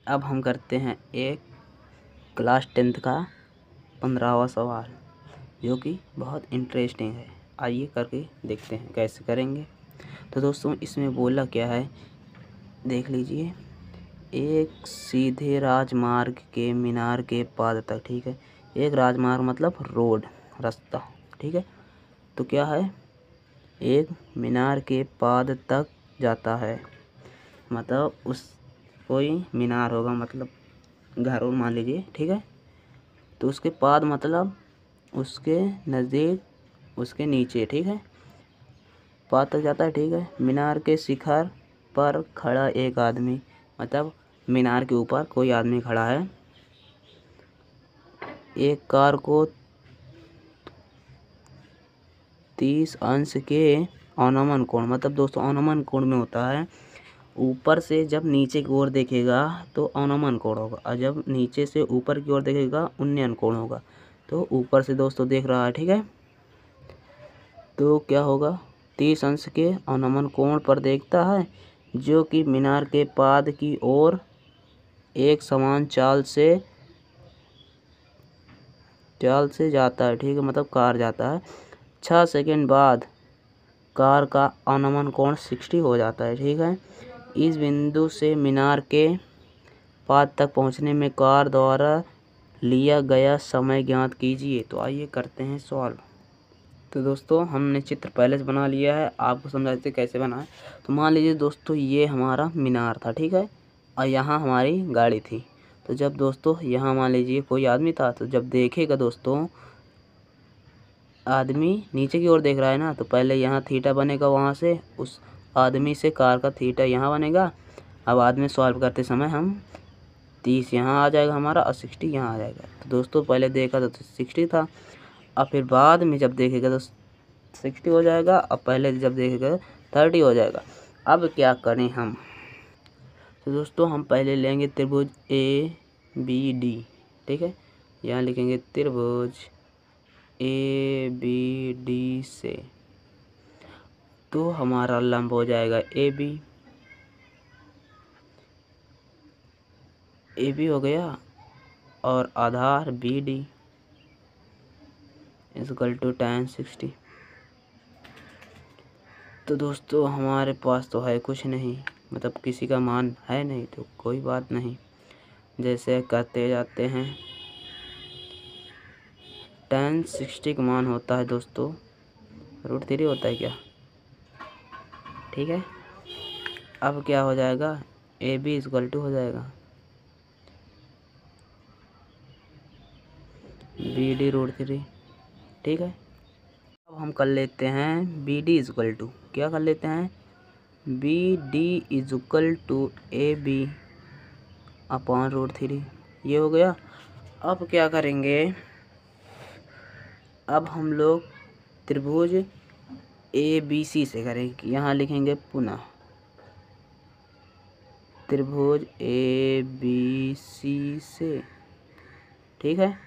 अब हम करते हैं एक क्लास 10th का 15वां सवाल, जो कि बहुत इंटरेस्टिंग है। आइए करके देखते हैं कैसे करेंगे। तो दोस्तों इसमें बोला क्या है, देख लीजिए। एक सीधे राजमार्ग के मीनार के पाद तक, ठीक है। एक राजमार्ग मतलब रोड, रास्ता, ठीक है। तो क्या है, एक मीनार के पाद तक जाता है, मतलब उस कोई मीनार होगा, मतलब घर और मान लीजिए, ठीक है। तो उसके पाद मतलब उसके नज़दीक, उसके नीचे, ठीक है। पाद तक जाता है, ठीक है। मीनार के शिखर पर खड़ा एक आदमी, मतलब मीनार के ऊपर कोई आदमी खड़ा है। एक कार को 30 अंश के अवनमन कोण, मतलब दोस्तों अवनमन कोण में होता है, ऊपर से जब नीचे की ओर देखेगा तो अवनमन कोण होगा, और जब नीचे से ऊपर की ओर देखेगा उन्नयन कोण होगा। तो ऊपर से दोस्तों देख रहा है, ठीक है। तो क्या होगा, 30 अंश के अवनमन कोण पर देखता है, जो कि मीनार के पाद की ओर एक समान चाल से जाता है, ठीक है। मतलब कार जाता है। 6 सेकंड बाद कार का अवनमन कोण 60 हो जाता है, ठीक है। इस बिंदु से मीनार के पाद तक पहुंचने में कार द्वारा लिया गया समय ज्ञात कीजिए। तो आइए करते हैं सॉल्व। तो दोस्तों हमने चित्र पहले से बना लिया है, आपको समझाते कैसे बनाएं। तो मान लीजिए दोस्तों ये हमारा मीनार था, ठीक है, और यहाँ हमारी गाड़ी थी। तो जब दोस्तों यहाँ मान लीजिए कोई आदमी था, तो जब देखेगा दोस्तों आदमी नीचे की ओर देख रहा है ना, तो पहले यहाँ थीटा बनेगा, वहाँ से उस आदमी से कार का थीटा यहाँ बनेगा। अब आदमी सॉल्व करते समय हम 30 यहाँ आ जाएगा हमारा, और 60 यहाँ आ जाएगा। तो दोस्तों पहले देखा तो 60 था, और फिर बाद में जब देखेगा तो 60 हो जाएगा, और पहले जब देखेगा 30 हो जाएगा। अब क्या करें हम, तो दोस्तों हम पहले लेंगे त्रिभुज ABD, ठीक है। यहाँ लिखेंगे त्रिभुज ABD से, तो हमारा लंब हो जाएगा AB हो गया, और आधार BD इक्वल टू tan 60। तो दोस्तों हमारे पास तो है कुछ नहीं, मतलब किसी का मान है नहीं, तो कोई बात नहीं, जैसे करते जाते हैं। tan 60 का मान होता है दोस्तों √3 होता है क्या, ठीक है। अब क्या हो जाएगा, AB इक्वल टू हो जाएगा BD √3, ठीक है। अब हम कर लेते हैं BD इक्वल टू, क्या कर लेते हैं, BD equal to AB upon √3, ये हो गया। अब क्या करेंगे, अब हम लोग त्रिभुज ABC से करेंगे। यहाँ लिखेंगे पुनः त्रिभुज ABC से, ठीक है।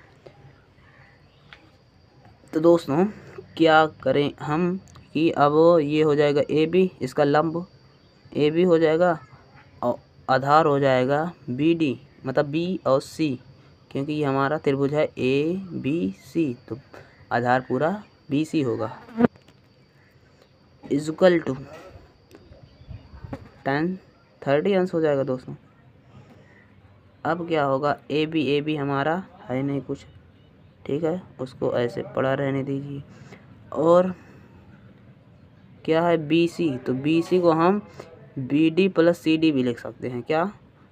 तो दोस्तों क्या करें हम कि अब ये हो जाएगा AB, इसका लंब AB हो जाएगा, और आधार हो जाएगा BD, मतलब B और C, क्योंकि ये हमारा त्रिभुज है ABC, तो आधार पूरा BC होगा, इक्वल टू tan 30 अंश हो जाएगा दोस्तों। अब क्या होगा, AB हमारा है नहीं कुछ, ठीक है, उसको ऐसे पड़ा रहने दीजिए। और क्या है BC, तो BC को हम BD प्लस CD भी लिख सकते हैं, क्या,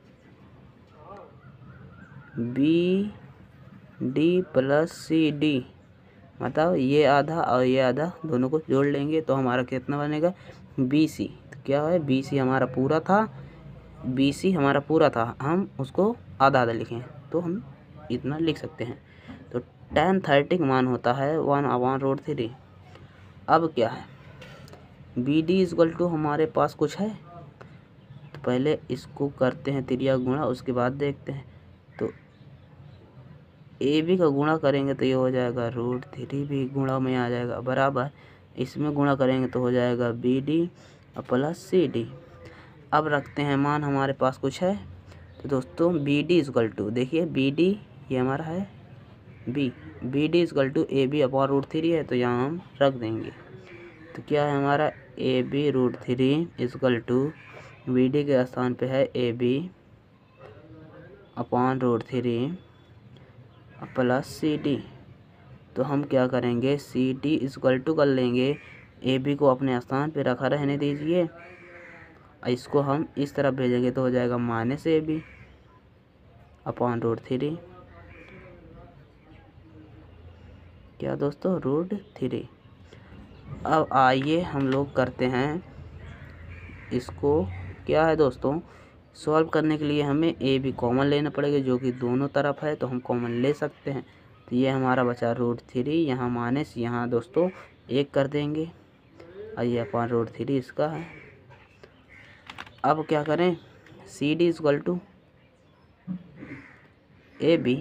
BD प्लस CD, मतलब ये आधा और ये आधा दोनों को जोड़ लेंगे तो हमारा कितना बनेगा, BC। तो क्या है, BC हमारा पूरा था, BC हमारा पूरा था, हम उसको आधा आधा लिखें तो हम इतना लिख सकते हैं। तो tan 30 का मान होता है 1/√3। अब क्या है, BD इक्वल टू हमारे पास कुछ है, तो पहले इसको करते हैं त्रिज्या गुणा, उसके बाद देखते हैं। तो AB का गुणा करेंगे तो ये हो जाएगा √3, भी गुणा में आ जाएगा, बराबर इसमें गुणा करेंगे तो हो जाएगा BD प्लस CD। अब रखते हैं मान, हमारे पास कुछ है, तो दोस्तों बी डी इजकल टू, देखिए बी डी ये हमारा है B D equal to A B upon root three है, तो यहाँ हम रख देंगे। तो क्या है हमारा A B root three equal to B D के स्थान पे है A B upon root three plus C D. तो हम क्या करेंगे, सी डी इजकल टू कर लेंगे, ए बी को अपने स्थान पे रखा रहने दीजिए, इसको हम इस तरफ भेजेंगे तो हो जाएगा minus A B upon root three, क्या दोस्तों रूट थ्री। अब आइए हम लोग करते हैं इसको, क्या है दोस्तों, सॉल्व करने के लिए हमें ए बी कॉमन लेना पड़ेगा, जो कि दोनों तरफ है तो हम कॉमन ले सकते हैं। तो ये हमारा बचा रूट थ्री, यहाँ माइनस यहाँ दोस्तों एक कर देंगे, और ये अपॉन रूट थ्री इसका है। अब क्या करें, C D equal to A B.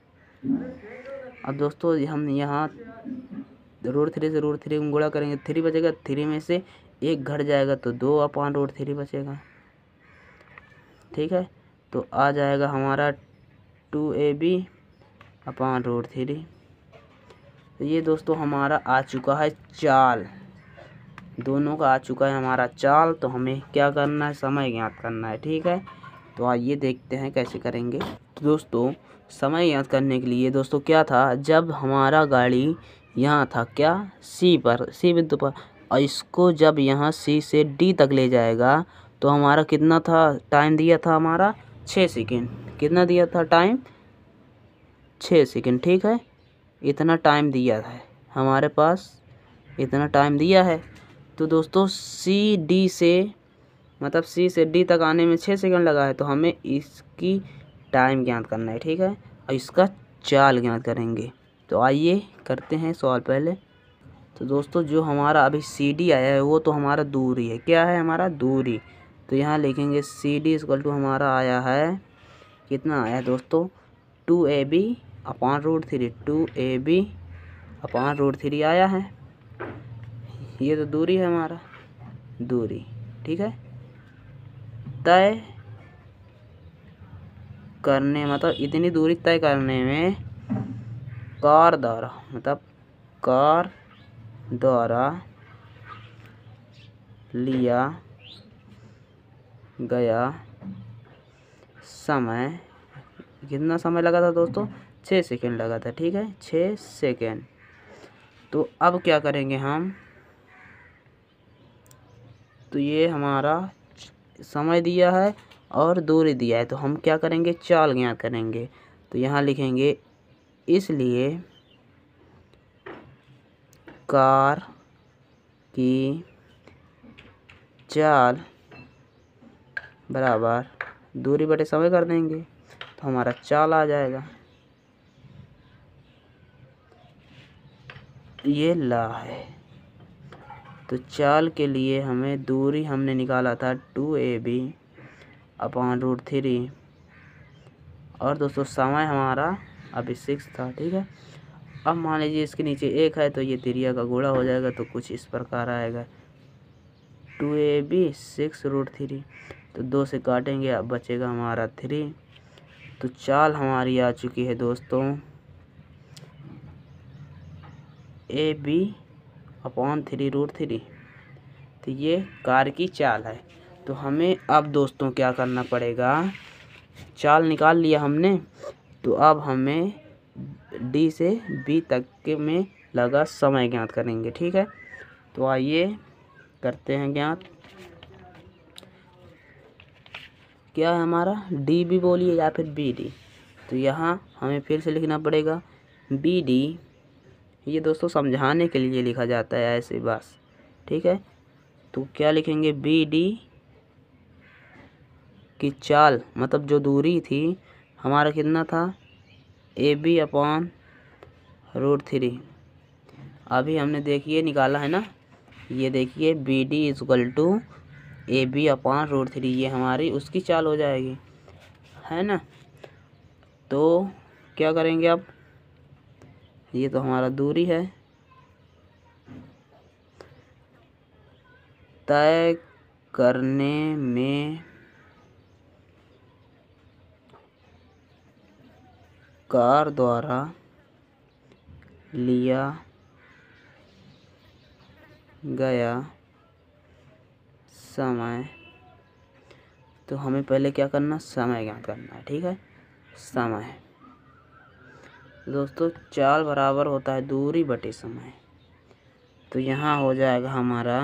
अब दोस्तों हम यहाँ रूट थ्री से रूट थ्री गुणा करेंगे, थ्री बचेगा, थ्री में से एक घट जाएगा तो दो अपॉन रूट थ्री बचेगा, ठीक है। तो आ जाएगा हमारा two A B upon root three. तो ये दोस्तों हमारा आ चुका है चाल, दोनों का आ चुका है हमारा चाल। तो हमें क्या करना है, समय ज्ञात करना है, ठीक है। तो आइए देखते हैं कैसे करेंगे। तो दोस्तों समय ज्ञात करने के लिए दोस्तों क्या था, जब हमारा गाड़ी यहाँ था क्या सी बिंदु पर, और इसको जब यहाँ सी से डी तक ले जाएगा तो हमारा कितना था टाइम दिया था, हमारा 6 सेकेंड। कितना दिया था टाइम, 6 सेकेंड, ठीक है। इतना टाइम दिया है हमारे पास, इतना टाइम दिया है। तो दोस्तों सी डी से मतलब सी से डी तक आने में 6 सेकंड लगा है, तो हमें इसकी टाइम ज्ञात करना है, ठीक है, और इसका चाल ज्ञात करेंगे। तो आइए करते हैं सवाल पहले। तो दोस्तों जो हमारा अभी सी डी आया है वो तो हमारा दूरी है, क्या है हमारा दूरी। तो यहाँ लिखेंगे सी डी इक्वल टू हमारा आया है, कितना आया दोस्तों, two A B upon root three, two A B upon root three आया है। ये तो दूरी है हमारा, दूरी, ठीक है। तय करने मतलब इतनी दूरी तय करने में कार द्वारा मतलब कार द्वारा लिया गया समय, कितना समय लगा था दोस्तों, 6 सेकेंड लगा था, ठीक है, 6 सेकेंड। तो अब क्या करेंगे हम, तो ये हमारा समय दिया है और दूरी दिया है, तो हम क्या करेंगे, चाल ज्ञात करेंगे। तो यहाँ लिखेंगे इसलिए कार की चाल बराबर दूरी बटे समय कर देंगे, तो हमारा चाल आ जाएगा। ये ला है, तो चाल के लिए हमें दूरी हमने निकाला था two A B upon root three, और दोस्तों समय हमारा अभी 6 था, ठीक है। अब मान लीजिए इसके नीचे 1 है तो ये त्रिज्या का गुणा हो जाएगा, तो कुछ इस प्रकार आएगा, two A B 6 root three, तो 2 से काटेंगे, अब बचेगा हमारा 3। तो चाल हमारी आ चुकी है दोस्तों A B upon 3 root three. तो ये कार की चाल है। तो हमें अब दोस्तों क्या करना पड़ेगा, चाल निकाल लिया हमने, तो अब हमें डी से बी तक के में लगा समय ज्ञात करेंगे, ठीक है। तो आइए करते हैं ज्ञात। क्या है हमारा, डी बी बोलिए या फिर बी डी। तो यहाँ हमें फिर से लिखना पड़ेगा बी डी, ये दोस्तों समझाने के लिए लिखा जाता है ऐसे बस, ठीक है। तो क्या लिखेंगे, बी डी की चाल मतलब जो दूरी थी हमारा कितना था, A B upon root three. अभी हमने देखिए निकाला है ना, ये देखिए B D equal to A B upon root three, ये हमारी उसकी चाल हो जाएगी, है ना। तो क्या करेंगे अब, ये तो हमारा दूरी है, तय करने में कार द्वारा लिया गया समय। तो हमें पहले क्या करना, समय ज्ञात करना है। ठीक है, समय दोस्तों चाल बराबर होता है दूरी बटे समय। तो यहाँ हो जाएगा हमारा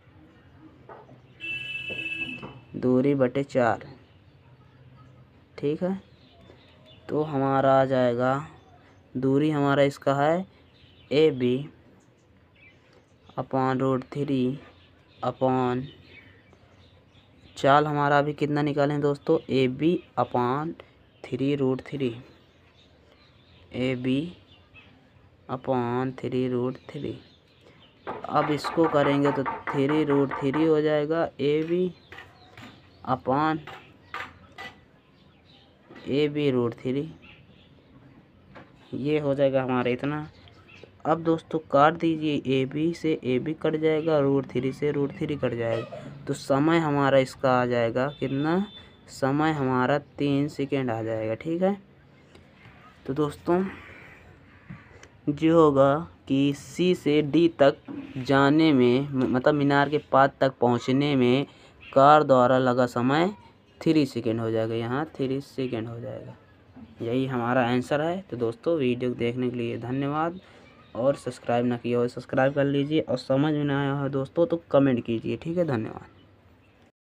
दूरी बटे 4। ठीक है, तो हमारा आ जाएगा दूरी हमारा इसका है AB अपॉन √3 अपॉन चाल हमारा अभी कितना निकालें दोस्तों, AB अपॉन 3√3 AB अपॉन 3√3। अब इसको करेंगे तो 3√3 हो जाएगा AB अपॉन AB√3, ये हो जाएगा हमारा इतना। अब दोस्तों काट दीजिए, AB से AB कट जाएगा, √3 से √3 कट जाएगा। तो समय हमारा इसका आ जाएगा कितना, समय हमारा 3 सेकेंड आ जाएगा। ठीक है, तो दोस्तों जो होगा कि C से D तक जाने में, मतलब मीनार के पास तक पहुंचने में कार द्वारा लगा समय 3 सेकेंड हो जाएगा। यहाँ 3 सेकेंड हो जाएगा। यही हमारा आंसर है। तो दोस्तों वीडियो देखने के लिए धन्यवाद, और सब्सक्राइब ना किया हो सब्सक्राइब कर लीजिए, और समझ में ना आया हो दोस्तों तो कमेंट कीजिए। ठीक है, धन्यवाद।